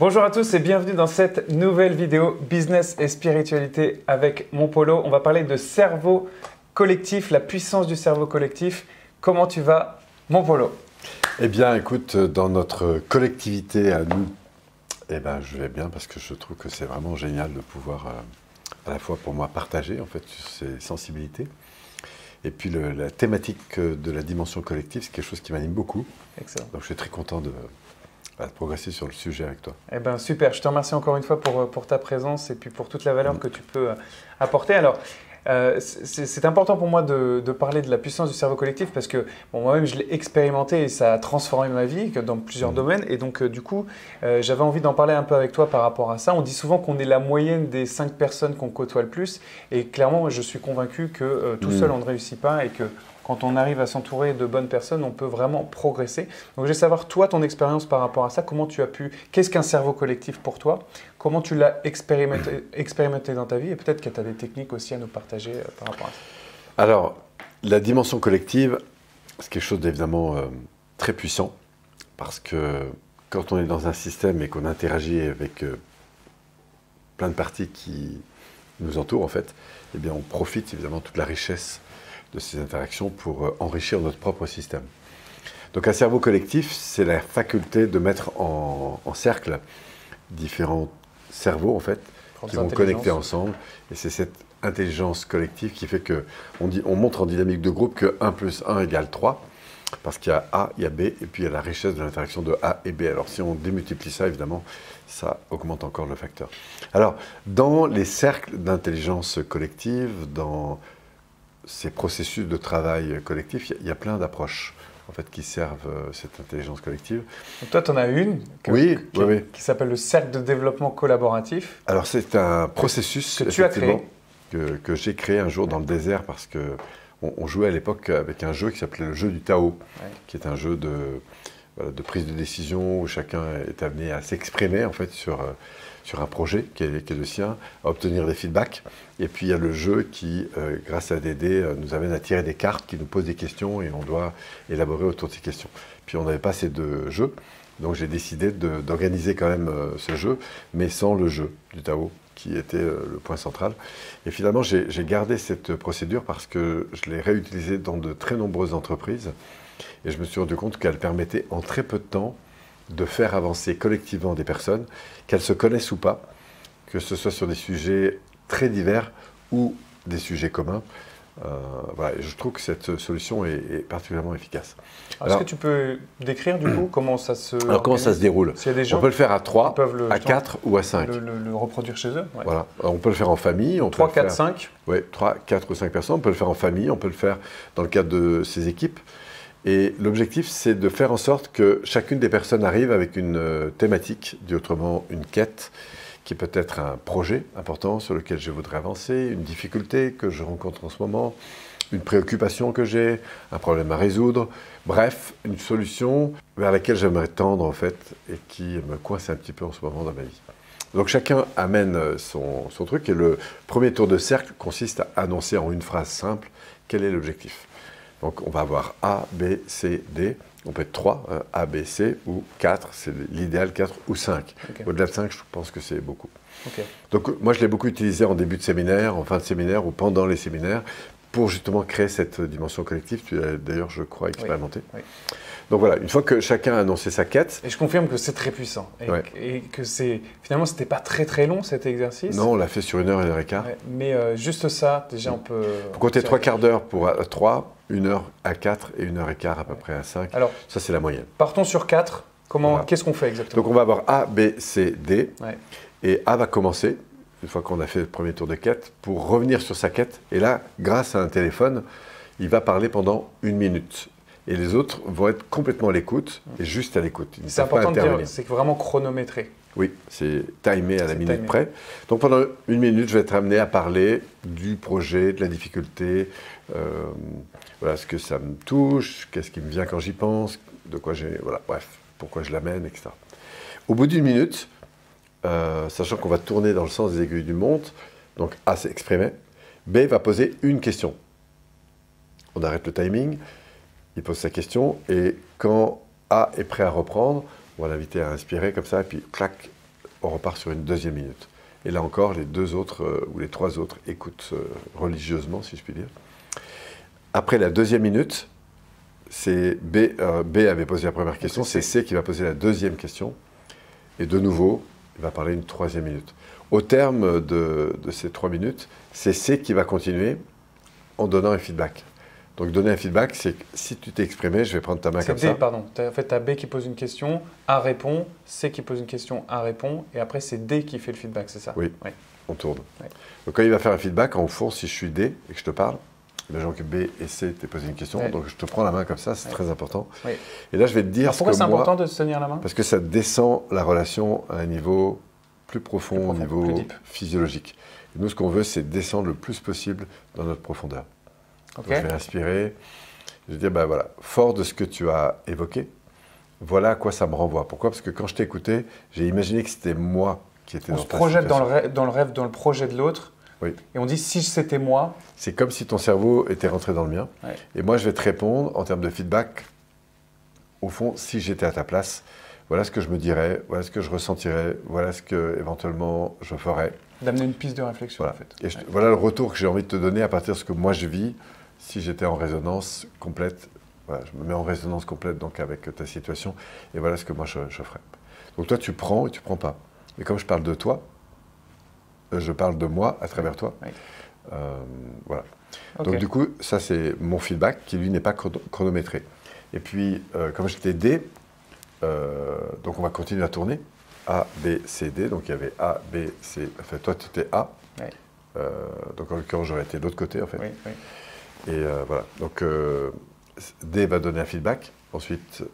Bonjour à tous et bienvenue dans cette nouvelle vidéo Business et Spiritualité avec mon Polo. On va parler de cerveau collectif, la puissance du cerveau collectif. Comment tu vas, mon Polo? Eh bien, écoute, dans notre collectivité à nous, je vais bien parce que je trouve que c'est vraiment génial de pouvoir à la fois pour moi partager en fait ces sensibilités. Et puis la thématique de la dimension collective, c'est quelque chose qui m'anime beaucoup. Excellent. Donc je suis très content de progresser sur le sujet avec toi. Eh bien super, je te remercie encore une fois pour ta présence et puis pour toute la valeur que tu peux apporter. Alors, c'est important pour moi de parler de la puissance du cerveau collectif parce que moi-même je l'ai expérimenté et ça a transformé ma vie dans plusieurs domaines. Et donc du coup, j'avais envie d'en parler un peu avec toi par rapport à ça. On dit souvent qu'on est la moyenne des 5 personnes qu'on côtoie le plus. Et clairement, je suis convaincu que tout seul on ne réussit pas et que quand on arrive à s'entourer de bonnes personnes, on peut vraiment progresser. Donc, je vais savoir, toi, ton expérience par rapport à ça, comment tu as pu… Qu'est-ce qu'un cerveau collectif pour toi? Comment tu l'as expérimenté dans ta vie? Et peut-être que tu as des techniques aussi à nous partager par rapport à ça. Alors, la dimension collective, c'est quelque chose d'évidemment très puissant parce que quand on est dans un système et qu'on interagit avec plein de parties qui nous entourent, en fait, eh bien, on profite évidemment de toute la richesse de ces interactions pour enrichir notre propre système. Donc un cerveau collectif, c'est la faculté de mettre en cercle différents cerveaux en fait, qui vont connecter ensemble. Et c'est cette intelligence collective qui fait qu'on montre en dynamique de groupe que 1 plus 1 égale 3, parce qu'il y a A, il y a B, et puis il y a la richesse de l'interaction de A et B. Alors si on démultiplie ça, évidemment, ça augmente encore le facteur. Alors, dans les cercles d'intelligence collective, dans ces processus de travail collectif, il y a plein d'approches en fait, qui servent cette intelligence collective. Donc toi, tu en as une qui s'appelle le cercle de développement collaboratif. Alors c'est un processus que tu as créé. Que j'ai créé un jour dans le désert parce qu'on jouait à l'époque avec un jeu qui s'appelait le jeu du Tao, qui est un jeu de prise de décision où chacun est amené à s'exprimer en fait sur un projet qui est le sien, à obtenir des feedbacks. Et puis il y a le jeu qui, grâce à des dés, nous amène à tirer des cartes qui nous posent des questions et on doit élaborer autour de ces questions. Puis on n'avait pas ces deux jeux, donc j'ai décidé d'organiser quand même ce jeu, mais sans le jeu du Tao, qui était le point central. Et finalement, j'ai gardé cette procédure parce que je l'ai réutilisée dans de très nombreuses entreprises et je me suis rendu compte qu'elle permettait en très peu de temps de faire avancer collectivement des personnes, qu'elles se connaissent ou pas, que ce soit sur des sujets très divers ou des sujets communs. Voilà, je trouve que cette solution est particulièrement efficace. Alors, est-ce que tu peux décrire du coup comment ça se… Alors comment ça se déroule? Y a des gens on peut le faire à 3, à 4 ou à 5. Le reproduire chez eux. Voilà. Alors, on peut le faire en famille. 3, 4, 5. Oui, 3, 4 ou 5 personnes. On peut le faire en famille, on peut le faire dans le cadre de ses équipes. Et l'objectif, c'est de faire en sorte que chacune des personnes arrive avec une thématique, dit autrement une quête, qui peut être un projet important sur lequel je voudrais avancer, une difficulté que je rencontre en ce moment, une préoccupation que j'ai, un problème à résoudre, bref, une solution vers laquelle j'aimerais tendre en fait et qui me coince un petit peu en ce moment dans ma vie. Donc chacun amène son truc et le premier tour de cercle consiste à annoncer en une phrase simple quel est l'objectif. Donc on va avoir A, B, C, D. On peut être 3, A, B, C, ou 4, c'est l'idéal 4 ou 5. Okay. Au-delà de 5, je pense que c'est beaucoup. Okay. Donc moi, je l'ai beaucoup utilisé en début de séminaire, en fin de séminaire ou pendant les séminaires pour justement créer cette dimension collective. Tu l'as d'ailleurs, je crois, expérimenté. Oui. Donc voilà, une fois que chacun a annoncé sa quête… Et je confirme que c'est très puissant. Et que finalement, c'était pas très très long cet exercice. Non, on l'a fait sur 1 heure, 1 heure et quart. Mais juste ça, déjà on peut… Faut compter 3 quarts d'heure pour 3, 1 heure à 4 et 1 heure et quart à peu près à 5. Alors, ça, c'est la moyenne. Partons sur 4. Qu'est-ce qu'on fait exactement? Donc on va avoir A, B, C, D. Et A va commencer, une fois qu'on a fait le premier tour de quête, pour revenir sur sa quête. Et là, grâce à un téléphone, il va parler pendant 1 minute. Et les autres vont être complètement à l'écoute et juste à l'écoute. C'est important de dire, c'est vraiment chronométré. Oui, c'est timé à la minute près. Donc pendant 1 minute, je vais être amené à parler du projet, de la difficulté, voilà, ce que ça me touche, qu'est-ce qui me vient quand j'y pense, de quoi j'ai, voilà, bref, pourquoi je l'amène, etc. Au bout d'1 minute, sachant qu'on va tourner dans le sens des aiguilles du montre, donc A s'est exprimé, B va poser une question. On arrête le timing. Il pose sa question et quand A est prêt à reprendre, on va l'inviter à inspirer comme ça, et puis clac, on repart sur une deuxième minute. Et là encore, les deux autres ou les trois autres écoutent religieusement, si je puis dire. Après la deuxième minute, c'est B avait posé la première question, c'est C qui va poser la deuxième question. Et de nouveau, il va parler une troisième minute. Au terme de ces 3 minutes, c'est C qui va continuer en donnant un feedback. Donc donner un feedback, c'est que si tu t'es exprimé, je vais prendre ta main comme ça. C'est D, pardon. En fait, tu as B qui pose une question, A répond, C qui pose une question, A répond, et après c'est D qui fait le feedback, c'est ça? Oui, on tourne. Oui. Donc quand il va faire un feedback, en fond, si je suis D et que je te parle, imaginons que B et C t'aient posé une question, donc je te prends la main comme ça, c'est très important. Oui. Et là, je vais te dire pourquoi c'est important de se tenir la main? Parce que ça descend la relation à un niveau plus profond, au niveau physiologique. Et nous, ce qu'on veut, c'est descendre le plus possible dans notre profondeur. Donc, je vais inspirer, je vais dire, ben voilà, fort de ce que tu as évoqué, voilà à quoi ça me renvoie. Pourquoi? Parce que quand je t'ai écouté, j'ai imaginé que c'était moi qui étais dans ta situation. On se projette dans le rêve, dans le projet de l'autre, oui. Et on dit, si c'était moi... C'est comme si ton cerveau était rentré dans le mien, et moi, je vais te répondre en termes de feedback, au fond, si j'étais à ta place, voilà ce que je me dirais, voilà ce que je ressentirais, voilà ce que, éventuellement, je ferais. D'amener une piste de réflexion, voilà. en fait. Et voilà le retour que j'ai envie de te donner à partir de ce que moi je vis, si j'étais en résonance complète. Voilà, je me mets en résonance complète donc avec ta situation, et voilà ce que moi je ferais. Donc toi, tu prends et tu prends pas. Mais comme je parle de toi, je parle de moi à travers toi. Oui. Voilà. Okay. Donc du coup, ça c'est mon feedback qui lui n'est pas chronométré. Et puis, comme je t'ai dit, donc on va continuer à tourner. A, B, C, D. Donc il y avait A, B, C. Enfin, toi, tu étais A. Oui. Donc en l'occurrence, j'aurais été de l'autre côté, en fait. Oui, oui. Et voilà. Donc D va donner un feedback. Ensuite,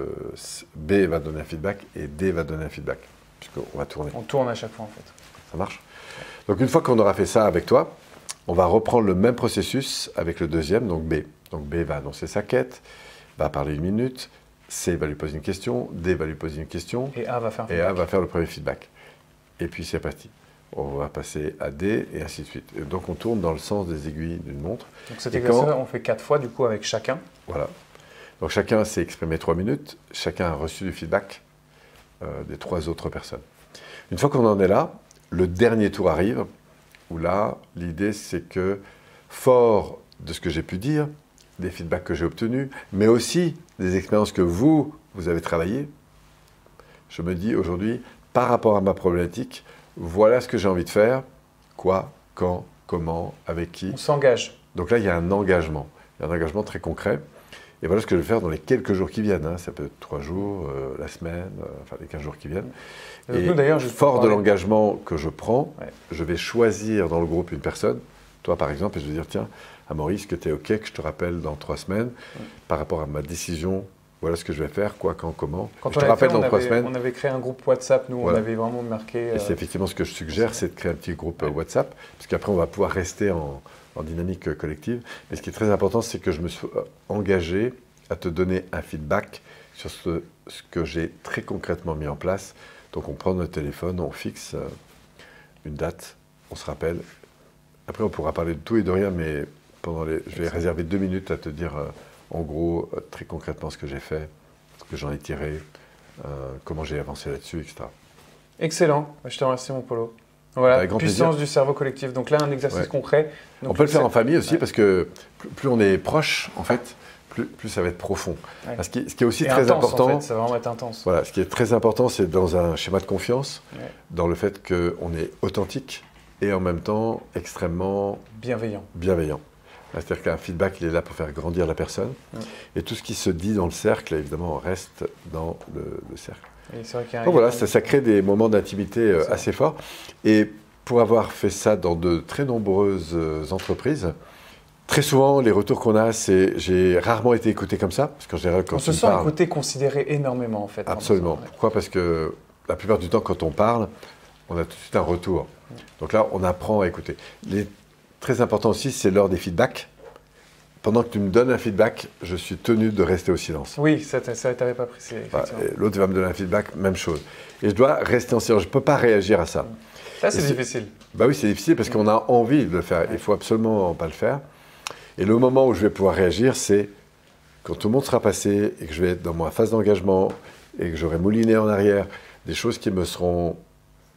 B va donner un feedback. Et D va donner un feedback. Puisqu'on va tourner. On tourne à chaque fois, en fait. Ça marche? Donc une fois qu'on aura fait ça avec toi, on va reprendre le même processus avec le deuxième, donc B. Donc B va annoncer sa quête, va parler 1 minute. C va lui poser une question, D va lui poser une question, et A va faire, le premier feedback. Et puis c'est parti. On va passer à D et ainsi de suite. Et donc on tourne dans le sens des aiguilles d'une montre. Donc cet exercice, on fait 4 fois du coup avec chacun. Voilà. Donc chacun s'est exprimé 3 minutes, chacun a reçu du feedback des 3 autres personnes. Une fois qu'on en est là, le dernier tour arrive, où là, l'idée c'est que, fort de ce que j'ai pu dire, des feedbacks que j'ai obtenus, mais aussi des expériences que vous avez travaillées, je me dis aujourd'hui, par rapport à ma problématique, voilà ce que j'ai envie de faire, quoi, quand, comment, avec qui. On s'engage. Donc là, il y a un engagement. Il y a un engagement très concret. Et voilà ce que je vais faire dans les quelques jours qui viennent. Hein. Ça peut être 3 jours, la semaine, enfin les 15 jours qui viennent. Et nous, fort de l'engagement que je prends, je vais choisir dans le groupe une personne, toi par exemple, et je vais dire, tiens, Amaury, est-ce que tu es OK que je te rappelle dans 3 semaines par rapport à ma décision? Voilà ce que je vais faire, quoi, quand, comment. Quand je te rappelle dans 3 semaines. On avait créé un groupe WhatsApp, nous, voilà. On avait vraiment marqué... Et c'est effectivement ce que je suggère, c'est de créer un petit groupe WhatsApp, parce qu'après, on va pouvoir rester en dynamique collective. Mais ce qui est très important, c'est que je me suis engagé à te donner un feedback sur ce que j'ai très concrètement mis en place. Donc, on prend notre téléphone, on fixe une date, on se rappelle. Après, on pourra parler de tout et de rien, mais je vais réserver 2 minutes à te dire... en gros, très concrètement, ce que j'ai fait, ce que j'en ai tiré, comment j'ai avancé là-dessus, etc. Excellent. Je te remercie, mon Polo. Voilà, puissance du cerveau collectif. Donc là, un exercice concret. Donc, on peut le faire en famille aussi, parce que plus on est proche, en fait, plus ça va être profond. Ce qui est aussi très important, en fait, ça va vraiment être intense. Voilà, ce qui est très important, c'est dans un schéma de confiance, dans le fait qu'on est authentique et en même temps extrêmement bienveillant. C'est-à-dire qu'un feedback, il est là pour faire grandir la personne. Et tout ce qui se dit dans le cercle, évidemment, reste dans le cercle. Donc voilà, ça crée des moments d'intimité assez forts. Et pour avoir fait ça dans de très nombreuses entreprises, très souvent, les retours qu'on a, c'est « j'ai rarement été écouté comme ça ». Parce qu'en général, quand on se sent écouté, considéré énormément, en fait. Absolument. Pourquoi? Parce que la plupart du temps, quand on parle, on a tout de suite un retour. Donc là, on apprend à écouter. Très important aussi, c'est l'heure des feedbacks. Pendant que tu me donnes un feedback, je suis tenu de rester au silence. Oui, ça t'avais pas précisé. L'autre va me donner un feedback, même chose. Et je dois rester en silence, je ne peux pas réagir à ça. Ça, c'est difficile. Bah oui, c'est difficile parce qu'on a envie de le faire. Il ne faut absolument pas le faire. Et le moment où je vais pouvoir réagir, c'est quand tout le monde sera passé et que je vais être dans ma phase d'engagement et que j'aurai mouliné en arrière des choses qui me seront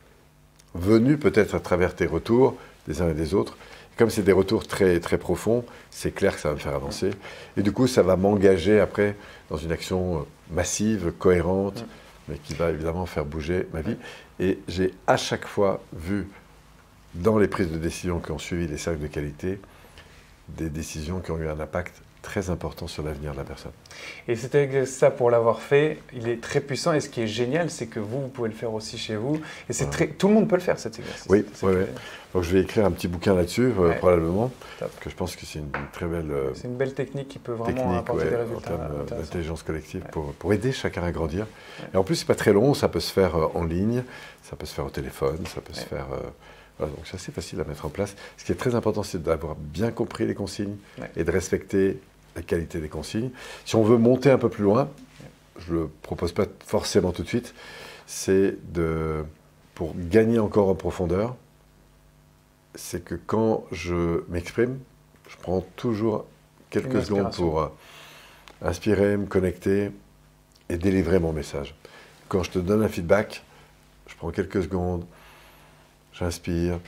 venus peut-être à travers tes retours des uns et des autres. Comme c'est des retours très, très profonds, c'est clair que ça va me faire avancer. Et du coup, ça va m'engager après dans une action massive, cohérente, mais qui va évidemment faire bouger ma vie. Et j'ai à chaque fois vu, dans les prises de décision qui ont suivi les cercles de qualité, des décisions qui ont eu un impact très important sur l'avenir de la personne. Et c'était ça pour l'avoir fait, il est très puissant et ce qui est génial, c'est que vous pouvez le faire aussi chez vous. Et c'est tout le monde peut le faire cet exercice. Oui, donc je vais écrire un petit bouquin là-dessus, probablement, parce que je pense que c'est une très belle... c'est une belle technique qui peut vraiment apporter des résultats. En termes d'intelligence collective, pour aider chacun à grandir. Et en plus, c'est pas très long, ça peut se faire en ligne, ça peut se faire au téléphone, ça peut se faire... Voilà, donc c'est assez facile à mettre en place. Ce qui est très important, c'est d'avoir bien compris les consignes et de respecter la qualité des consignes. Si on veut monter un peu plus loin, je ne le propose pas forcément tout de suite, c'est pour gagner encore en profondeur, c'est que quand je m'exprime, je prends toujours quelques secondes pour inspirer, me connecter et délivrer mon message. Quand je te donne un feedback, je prends quelques secondes, j'inspire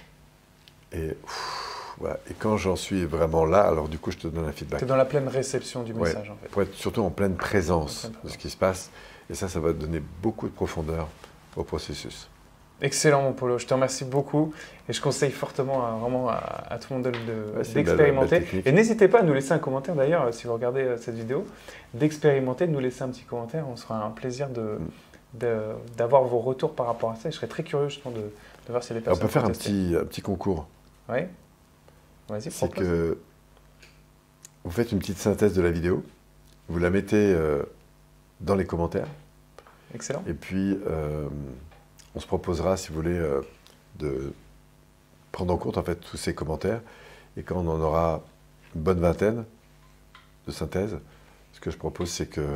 et voilà. Et quand j'en suis vraiment là, alors du coup, je te donne un feedback. Tu es dans la pleine réception du message, en fait. Pour être surtout en pleine présence de ce qui se passe. Et ça va donner beaucoup de profondeur au processus. Excellent, mon Polo. Je te remercie beaucoup. Et je conseille fortement vraiment à tout le monde d'expérimenter. Et n'hésitez pas à nous laisser un commentaire, d'ailleurs, si vous regardez cette vidéo, d'expérimenter, de nous laisser un petit commentaire. On sera un plaisir d'avoir vos retours par rapport à ça. Et je serais très curieux, justement, de voir si les personnes... On peut faire un petit concours. Oui. Vas-y, c'est que vous faites une petite synthèse de la vidéo, vous la mettez dans les commentaires. Excellent. Et puis, on se proposera, si vous voulez, de prendre en compte en fait tous ces commentaires. Et quand on en aura une bonne vingtaine de synthèses, ce que je propose, c'est que,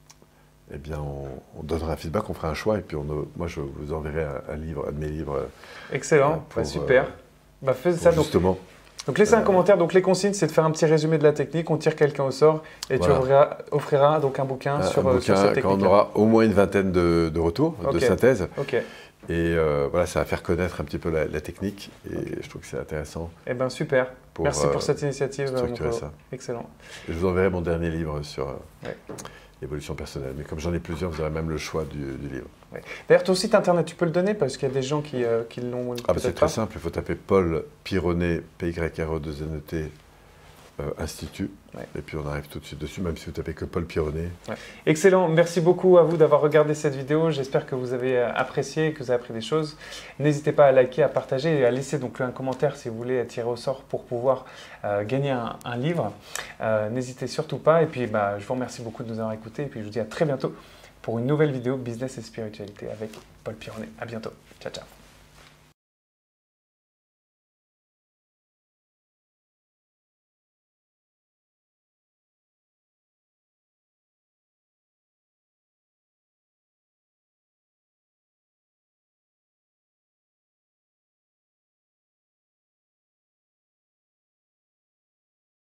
eh bien, on donnera un feedback, on fera un choix, et puis moi, je vous enverrai un de mes livres. Excellent, super. Faites ça. Justement. Donc laissez un commentaire. Donc les consignes, c'est de faire un petit résumé de la technique. On tire quelqu'un au sort et tu offriras donc un bouquin sur cette technique. Quand on aura au moins une vingtaine de retours, de synthèses. Okay. Et voilà, ça va faire connaître un petit peu la technique. Et je trouve que c'est intéressant. Eh bien super. Merci pour cette initiative. Structurer ça. Excellent. Et je vous enverrai mon dernier livre sur l'évolution personnelle. Mais comme j'en ai plusieurs, vous aurez même le choix du livre. Ouais. D'ailleurs, ton site internet, tu peux le donner parce qu'il y a des gens qui l'ont c'est très simple, il faut taper Paul Pironet, P-Y-R-O-2-N-E-T, Institut, et puis on arrive tout de suite dessus, même si vous tapez que Paul Pironet. Excellent, merci beaucoup à vous d'avoir regardé cette vidéo, j'espère que vous avez apprécié, que vous avez appris des choses. N'hésitez pas à liker, à partager et à laisser donc un commentaire si vous voulez tirer au sort pour pouvoir gagner un livre. N'hésitez surtout pas, et puis je vous remercie beaucoup de nous avoir écoutés, et puis je vous dis à très bientôt pour une nouvelle vidéo Business et Spiritualité avec Paul Pironet. À bientôt. Ciao, ciao.